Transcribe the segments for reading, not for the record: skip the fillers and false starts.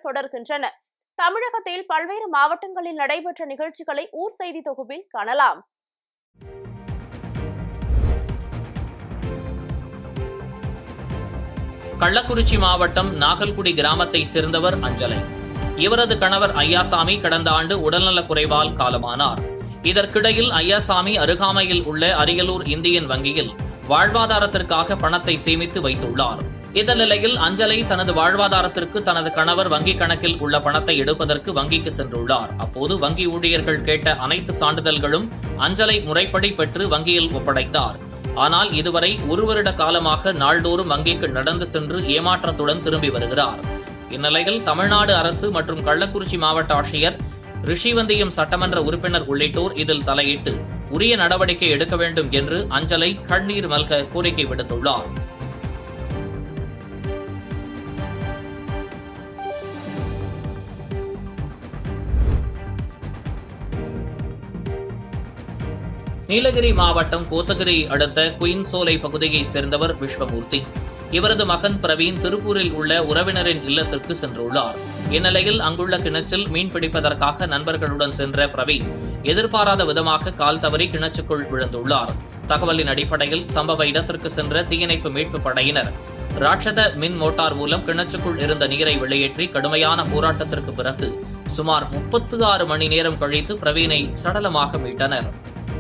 தொடர்கின்றன. தமிழகத்தில் பல்வேறு மாவட்டங்களில் நடைபெற்ற நிகழ்ச்சிகளை ஊர் செய்தி தொகுப்பில் காணலாம். கள்ளக்குறிச்சி மாவட்டம் நாகல்குடி கிராமத்தை சேர்ந்தவர் அஞ்சலை. இவரது கணவர் ஐயாசாமி கடந்த ஆண்டு உடல்நலக் குறைவால் காலமானார். இதற்கிடையில் ஐயாசாமி அருகாமையில் உள்ள அரியலூர் இந்தியன் வங்கியில் வாழ்வாதாரத்திற்காக பணத்தை சேமித்து வைத்துள்ளார். இந்த நிலையில் அஞ்சலை தனது வாழ்வாதாரத்திற்கு தனது கணவர் வங்கிக் கணக்கில் உள்ள பணத்தை எடுப்பதற்கு வங்கிக்கு சென்றுள்ளார். அப்போது வங்கி ஊழியர்கள் கேட்ட அனைத்து சான்றிதழ்களும் அஞ்சலை முறைப்படி பெற்று வங்கியில் ஒப்படைத்தார். ஆனால் இதுவரை 1 வருட காலமாக நாள்தோறும் வங்கிக்கு நடந்து சென்று ஏமாற்றத்துடன் திரும்பி வருகிறார். இந்நிலையில் தமிழ்நாடு அரசு மற்றும் கள்ளக்குறிச்சி மாவட்ட ஆட்சியர் ரிஷிவந்தியம் சட்டமன்ற உறுப்பினர் உள்ளிட்டோர் இதில் தலையிட்டு உரிய நடவடிக்கை எடுக்க வேண்டும் என்று அஞ்சலை கண்ணீர் மல்க கோரிக்கை விடுத்துள்ளார். நீலகிரி மாவட்டம் கோத்தகிரி அடுத்த குயின்சோலை பகுதியைச் சேர்ந்தவர் விஸ்வமூர்த்தி. இவரது மகன் பிரவீன் திருப்பூரில் உள்ள உறவினரின் இல்லத்திற்கு சென்றுள்ளார். இந்நிலையில் அங்குள்ள கிணற்றில் மீன் பிடிப்பதற்காக நண்பர்களுடன் சென்ற பிரவீன் எதிர்பாராத விதமாக கால் தவறி கிணற்றுக்குள் விழுந்துள்ளார். தகவலின் அடிப்படையில் சம்பவ இடத்திற்கு சென்ற தீயணைப்பு மீட்புப் படையினர் ராட்சத மின் மோட்டார் மூலம் கிணற்றுக்குள் இருந்த நீரை வெளியேற்றி கடுமையான போராட்டத்திற்கு பிறகு சுமார் 36 மணி நேரம் கழித்து பிரவீனை சடலமாக மீட்டனர்.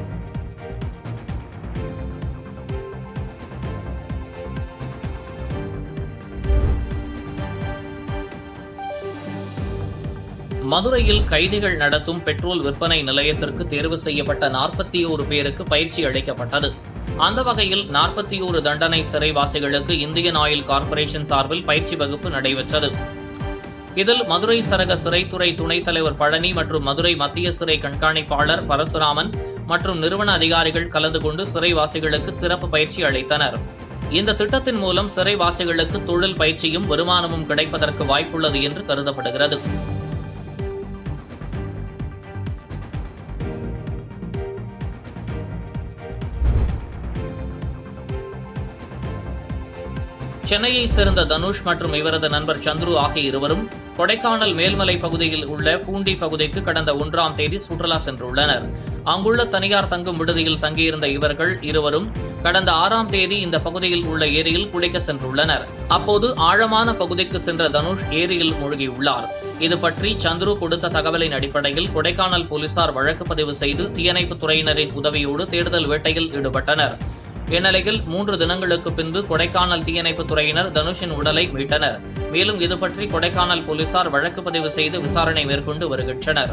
மதுரையில் கைதிகள் நடத்தும் பெட்ரோல் விற்பனை நிலையத்திற்கு தேர்வு செய்யப்பட்ட 41 பேருக்கு பயிற்சி அளிக்கப்பட்டது. அந்த வகையில் 41 தண்டனை சிறைவாசிகளுக்கு இந்தியன் ஆயில் கார்ப்பரேஷன் சார்பில் பயிற்சி வகுப்பு நடைபெற்றது. இதில் மதுரை சரக சிறைத்துறை துணைத் தலைவர் பழனி மற்றும் மதுரை மத்திய சிறை கண்காணிப்பாளர் பரசுராமன் மற்றும் நிறுவன அதிகாரிகள் கலந்து கொண்டு சிறைவாசிகளுக்கு சிறப்பு பயிற்சி அளித்தனர். இந்த திட்டத்தின் மூலம் சிறைவாசிகளுக்கு தொழில் பயிற்சியும் வருமானமும் கிடைப்பதற்கு வாய்ப்புள்ளது என்று கருதப்படுகிறது. சென்னையைச் சேர்ந்த தனுஷ் மற்றும் இவரது நண்பர் சந்துரு ஆகிய இருவரும் கொடைக்கானல் மேல்மலை பகுதியில் உள்ள பூண்டி பகுதிக்கு கடந்த 1ஆம் தேதி சுற்றுலா சென்றுள்ளனர். அங்குள்ள தனியார் தங்கும் விடுதியில் தங்கியிருந்த இவர்கள் இருவரும் கடந்த 6ஆம் தேதி இந்த பகுதியில் உள்ள ஏரியில் குளிக்க சென்றுள்ளனர். அப்போது ஆழமான பகுதிக்கு சென்ற தனுஷ் ஏரியில் மூழ்கியுள்ளார். இது பற்றி சந்துரு கொடுத்த தகவலின் அடிப்படையில் கொடைக்கானல் போலீசார் வழக்கு பதிவு செய்து தீயணைப்புத் துறையினரின் உதவியோடு தேடுதல் வேட்டையில் ஈடுபட்டனர். இந்நிலையில் 3 தினங்களுக்கு பின்பு கொடைக்கானல் தீயணைப்புத் துறையினர் தனுஷின் உடலை மீட்டனர். மேலும் இதுபற்றி கொடைக்கானல் போலீசார் வழக்கு பதிவு செய்து விசாரணை மேற்கொண்டு வருகின்றனர்.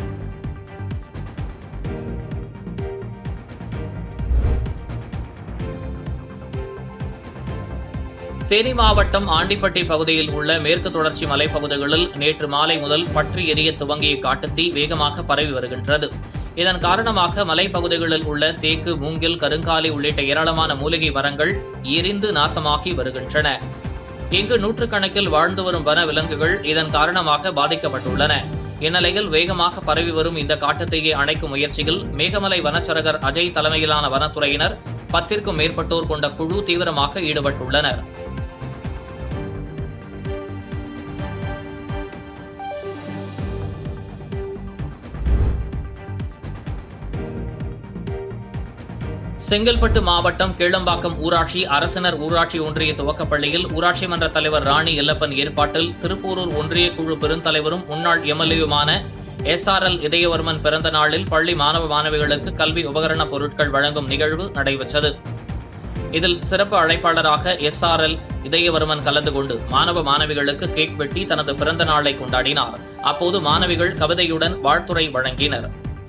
தேனி மாவட்டம் ஆண்டிப்பட்டி பகுதியில் உள்ள மேற்கு தொடர்ச்சி மலைப்பகுதிகளில் நேற்று மாலை முதல் பற்றி எரிய துவங்கிய காட்டுத்தீ வேகமாக பரவி வருகின்றது. இதன் காரணமாக மலைப்பகுதிகளில் உள்ள தேக்கு, மூங்கில், கருங்காலி உள்ளிட்ட ஏராளமான மூலிகை மரங்கள் எரிந்து நாசமாகி வருகின்றன. இங்கு நூற்றுக்கணக்கில் வாழ்ந்து வரும் வன விலங்குகள் இதன் காரணமாக பாதிக்கப்பட்டுள்ளன. இந்நிலையில் வேகமாக பரவி வரும் இந்த காட்டுத்தீயை அணைக்கும் முயற்சியில் மேகமலை வனச்சரகர் அஜய் தலைமையிலான வனத்துறையினர் 10க்கும் மேற்பட்டோர் கொண்ட குழு தீவிரமாக ஈடுபட்டுள்ளனர். செங்கல்பட்டு மாவட்டம் கீழம்பாக்கம் ஊராட்சி அரசினர் ஊராட்சி ஒன்றிய துவக்கப்பள்ளியில் ஊராட்சி மன்ற தலைவர் ராணி எல்லப்பன் ஏற்பாட்டில் திருப்பூரூர் ஒன்றிய குழு பெருந்தலைவரும் முன்னாள் எம்எல்ஏயுமான SRL இதயவர்மன் பிறந்த நாளில் பள்ளி மாணவ மாணவிகளுக்கு கல்வி உபகரணப் பொருட்கள் வழங்கும் நிகழ்வு நடைபெற்றது. இதில் சிறப்பு அழைப்பாளராக SRL இதயவர்மன் கலந்து கொண்டு மாணவ மாணவிகளுக்கு கேக் வெட்டி தனது பிறந்த நாளை கொண்டாடினார். அப்போது மாணவிகள் கவிதையுடன் வாழ்த்துரை வழங்கினர்.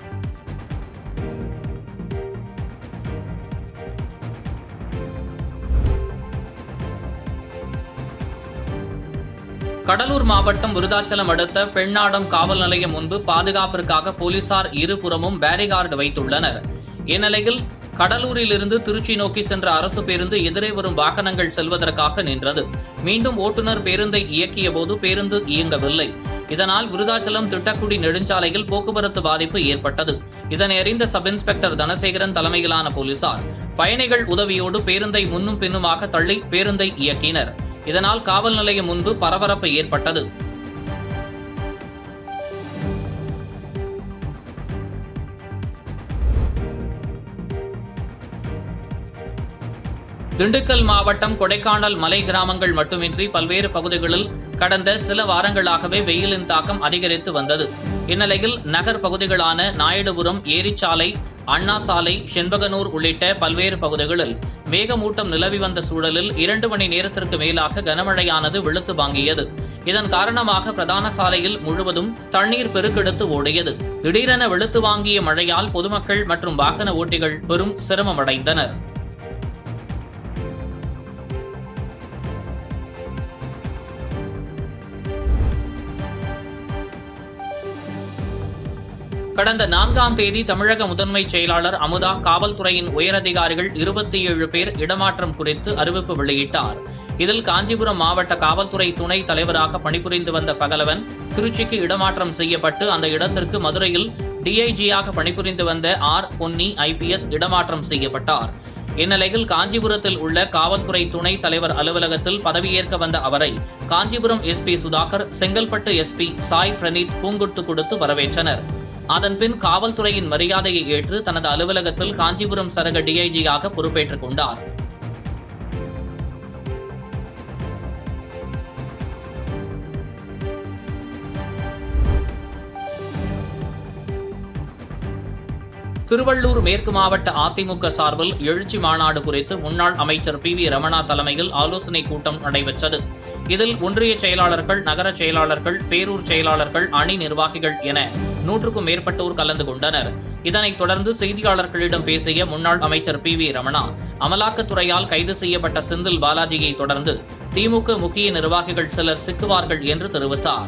கடலூர் மாவட்டம் விருதாச்சலம் அடுத்த பெண்ணாடம் காவல் நிலையம் முன்பு பாதுகாப்பிற்காக போலீசார் இருபுறமும் பேரிகார்டு வைத்துள்ளனர். இந்நிலையில் கடலூரிலிருந்து திருச்சி நோக்கி சென்ற அரசு பேருந்து எதிரே வரும் வாகனங்கள் செல்வதற்காக நின்றது. மீண்டும் ஓட்டுநர் பேருந்தை இயக்கிய போது பேருந்து இயங்கவில்லை. இதனால் விருதாச்சலம் திட்டக்குடி நெடுஞ்சாலையில் போக்குவரத்து பாதிப்பு ஏற்பட்டது. இதனை அறிந்த சப் இன்ஸ்பெக்டர் தனசேகரன் தலைமையிலான போலீசார் பயணிகள் உதவியோடு பேருந்தை முன்னும் பின்னுமாக தள்ளி பேருந்தை இயக்கினர். இதனால் காவல் நிலையம் முன்பு பரபரப்பு ஏற்பட்டது. திண்டுக்கல் மாவட்டம் கொடைக்கானல் மலை கிராமங்கள் மட்டுமின்றி பல்வேறு பகுதிகளில் கடந்த சில வாரங்களாகவே வெயிலின் தாக்கம் அதிகரித்து வந்தது. இந்நிலையில் நகர் பகுதிகளான நாயுடுபுரம், ஏரிச்சாலை, அண்ணா சாலை, செண்பகனூர் உள்ளிட்ட பல்வேறு பகுதிகளில் மேகமூட்டம் நிலவி வந்த சூழலில் 2 மணி நேரத்திற்கு மேலாக கனமழையானது வெளுத்து வாங்கியது. இதன் காரணமாக பிரதான சாலையில் முழுவதும் தண்ணீர் பெருக்கெடுத்து ஓடியது. திடீரென வெளுத்து வாங்கிய மழையால் பொதுமக்கள் மற்றும் வாகன ஓட்டிகள் பெரும் சிரமமடைந்தனர். கடந்த 4ஆம் தேதி தமிழக முதன்மைச் செயலாளர் அமுதா, காவல்துறையின் உயரதிகாரிகள் 27 பேர் இடமாற்றம் குறித்து அறிவிப்பு வெளியிட்டார். இதில் காஞ்சிபுரம் மாவட்ட காவல்துறை துணை தலைவராக பணிபுரிந்து வந்த பகலவன் திருச்சிக்கு இடமாற்றம் செய்யப்பட்டு அந்த இடத்திற்கு மதுரையில் டிஐஜியாக பணிபுரிந்து வந்த பொன்னி IPS இடமாற்றம் செய்யப்பட்டார். இந்நிலையில் காஞ்சிபுரத்தில் உள்ள காவல்துறை துணை தலைவர் அலுவலகத்தில் பதவியேற்க வந்த அவரை காஞ்சிபுரம் SP சுதாகர், செங்கல்பட்டு SP சாய் பிரணீத் பூங்குட்டு கொடுத்து வரவேற்றனர். அதன்பின் காவல்துறையின் மரியாதையை ஏற்று தனது அலுவலகத்தில் காஞ்சிபுரம் சரக டிஐஜியாக பொறுப்பேற்றுக் கொண்டார். திருவள்ளூர் மேற்கு மாவட்ட அதிமுக சார்பில் எழுச்சி மாநாடு குறித்து முன்னாள் அமைச்சர் PV ரமணா தலைமையில் ஆலோசனைக் கூட்டம் நடைபெற்றது. இதில் ஒன்றிய செயலாளர்கள், நகர செயலாளர்கள், பேரூர் செயலாளர்கள், அணி நிர்வாகிகள் என 100க்கும் மேற்பட்டோர் கலந்து கொண்டனர். இதனைத் தொடர்ந்து செய்தியாளர்களிடம் பேசிய முன்னாள் அமைச்சர் PV ரமணா, அமலாக்கத்துறையால் கைது செய்யப்பட்ட செந்தில் பாலாஜியை தொடர்ந்து திமுக முக்கிய நிர்வாகிகள் சிலர் சிக்குவார்கள் என்று தெரிவித்தார்.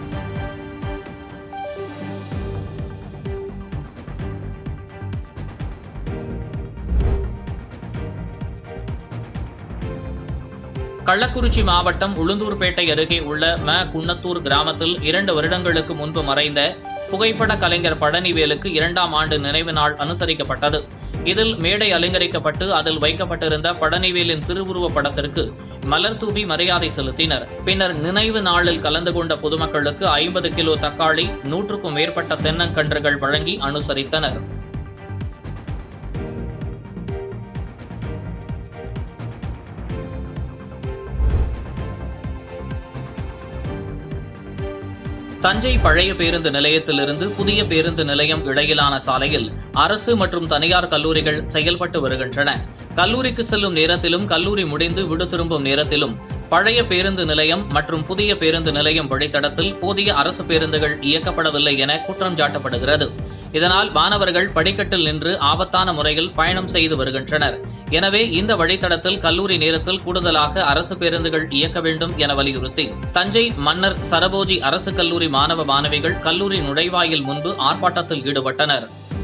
கள்ளக்குறிச்சி மாவட்டம் உளுந்தூர்பேட்டை அருகே உள்ள குன்னத்தூர் கிராமத்தில் 2 வருடங்களுக்கு முன்பு மறைந்த புகைப்பட கலைஞர் பழனிவேலுக்கு 2ஆம் ஆண்டு நினைவு நாள் அனுசரிக்கப்பட்டது. இதில் மேடை அலங்கரிக்கப்பட்டு அதில் வைக்கப்பட்டிருந்த பழனிவேலின் திருவுருவப் படத்திற்கு மலர் தூவி மரியாதை செலுத்தினர். பின்னர் நினைவு நாளில் கலந்து கொண்ட பொதுமக்களுக்கு 50 கிலோ தக்காளி, 100க்கும் மேற்பட்ட தென்னங்கன்றுகள் வழங்கி அனுசரித்தனர். தஞ்சை பழைய பேருந்து நிலையத்திலிருந்து புதிய பேருந்து நிலையம் இடையிலான சாலையில் அரசு மற்றும் தனியார் கல்லூரிகள் செயல்பட்டு வருகின்றன. கல்லூரிக்கு செல்லும் நேரத்திலும், கல்லூரி முடிந்து வீடு திரும்பும் நேரத்திலும் பழைய பேருந்து நிலையம் மற்றும் புதிய பேருந்து நிலையம் வழித்தடத்தில் போதிய அரசு பேருந்துகள் இயக்கப்படவில்லை என குற்றம் சாட்டப்படுகிறது. இதனால் மாணவர்கள் படிக்கட்டில் நின்று ஆபத்தான முறையில் பயணம் செய்து வருகின்றனர். எனவே இந்த வழித்தடத்தில் கல்லூரி நேரத்தில் கூடுதலாக அரசு பேருந்துகள் இயக்க வேண்டும் என வலியுறுத்தி தஞ்சை மன்னர் சரபோஜி அரசு கல்லூரி மாணவ மாணவிகள் கல்லூரி நுழைவாயில் முன்பு ஆர்ப்பாட்டத்தில் ஈடுபட்டனர்.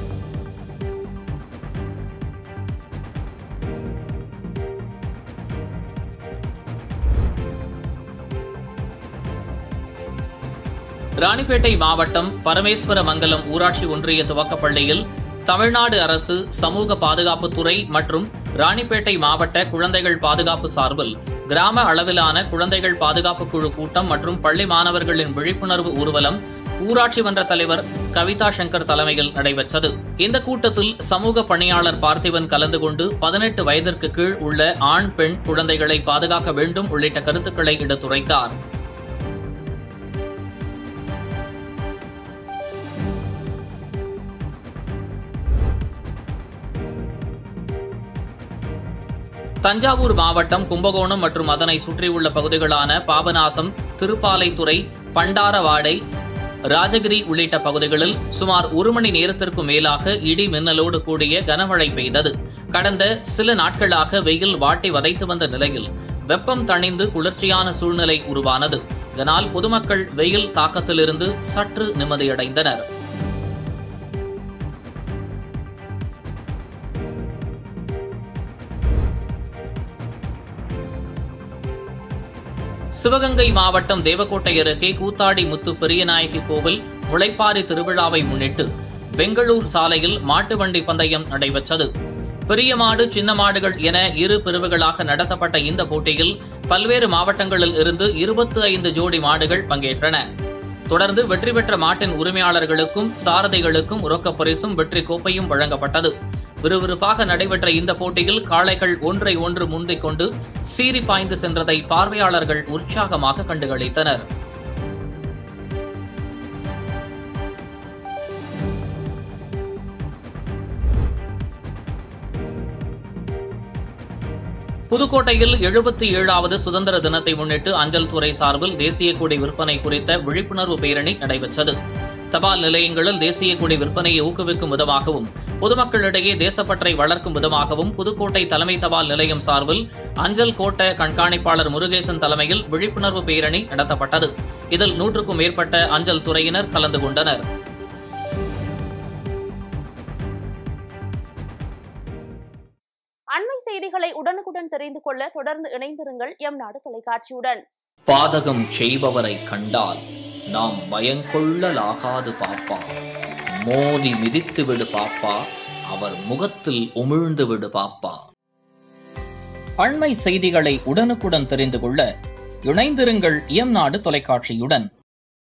ராணிப்பேட்டை மாவட்டம் பரமேஸ்வரமங்கலம் ஊராட்சி ஒன்றிய துவக்கப்பள்ளியில் தமிழ்நாடு அரசு சமூக பாதுகாப்புத்துறை மற்றும் ராணிப்பேட்டை மாவட்ட குழந்தைகள் பாதுகாப்பு சார்பில் கிராம அளவிலான குழந்தைகள் பாதுகாப்பு குழு கூட்டம் மற்றும் பள்ளி மாணவர்களின் விழிப்புணர்வு ஊர்வலம் ஊராட்சி மன்ற தலைவர் கவிதா சங்கர் தலைமையில் நடைபெற்றது. இந்த கூட்டத்தில் சமூக பணியாளர் பார்த்திபன் கலந்து கொண்டு 18 வயதிற்கு கீழ் உள்ள ஆண், பெண் குழந்தைகளை பாதுகாக்க வேண்டும் உள்ளிட்ட கருத்துக்களை எடுத்துரைத்தார். தஞ்சாவூர் மாவட்டம் கும்பகோணம் மற்றும் அதனை சுற்றியுள்ள பகுதிகளான பாபநாசம், திருப்பாலைத்துறை, பண்டாரவாடை, ராஜகிரி உள்ளிட்ட பகுதிகளில் சுமார் 1 மணி நேரத்திற்கும் மேலாக இடி மின்னலோடு கூடிய கனமழை பெய்தது. கடந்த சில நாட்களாக வெயில் வாட்டி வதைத்து வந்த நிலையில் வெப்பம் தணிந்து குளிர்ச்சியான சூழ்நிலை உருவானது. இதனால் பொதுமக்கள் வெயில் தாக்கத்திலிருந்து சற்று நிம்மதியடைந்தனர். சிவகங்கை மாவட்டம் தேவக்கோட்டை அருகே கூத்தாடி முத்து பெரியநாயகி கோவில் முளைப்பாரி திருவிழாவை முன்னிட்டு பெங்களூர் சாலையில் மாட்டு வண்டி பந்தயம் நடைபெற்றது. பெரிய மாடு, சின்ன மாடுகள் என 2 பிரிவுகளாக நடத்தப்பட்ட இந்த போட்டியில் பல்வேறு மாவட்டங்களில் இருந்து 25 ஜோடி மாடுகள் பங்கேற்றன. தொடர்ந்து வெற்றி பெற்ற மாட்டின் உரிமையாளர்களுக்கும் சாரதிகளுக்கும் ரொக்கப் பரிசும் வெற்றி கோப்பையும் வழங்கப்பட்டது. விறுவிறுப்பாக நடைபெற்ற இந்த போட்டியில் காளைகள் ஒன்றை ஒன்று முந்திக் கொண்டு சீறி பாய்ந்து சென்றதை பார்வையாளர்கள் உற்சாகமாக கண்டுகளித்தனர். புதுக்கோட்டையில் 77வது சுதந்திர தினத்தை முன்னிட்டு அஞ்சல் துறை சார்பில் தேசிய கொடி விற்பனை குறித்த விழிப்புணர்வு பேரணி நடைபெற்றது. தபால் நிலையங்களில் தேசிய கொடி விற்பனையை ஊக்குவிக்கும் விதமாகவும் பொதுமக்களிடையே தேசப்பற்றை வளர்க்கும் விதமாகவும் புதுக்கோட்டை தலைமை தபால் நிலையம் சார்பில் அஞ்சல் கோட்ட கண்காணிப்பாளர் முருகேசன் தலைமையில் விழிப்புணர்வு பேரணி நடத்தப்பட்டது. இதில் 100க்கும் மேற்பட்ட அஞ்சல் துறையினர் கலந்து கொண்டனர். அண்மை செய்திகளை உடனுக்குடன் தெரிந்து கொள்ள தொடர்ந்து இணைந்திருங்கள் எம் நாடு தொலைக்காட்சியுடன். பாதகம் செய்பவரை கண்டால் நாம் பயங்கொள்ளலாகாது பாப்பா, மோதி மிதித்து விடு பாப்பா, அவர் முகத்தில் உமிழ்ந்து விடு பாப்பா. அண்மை செய்திகளை உடனுக்குடன் தெரிந்து கொள்ள இணைந்திருங்கள் எம் நாடு தொலைக்காட்சியுடன்.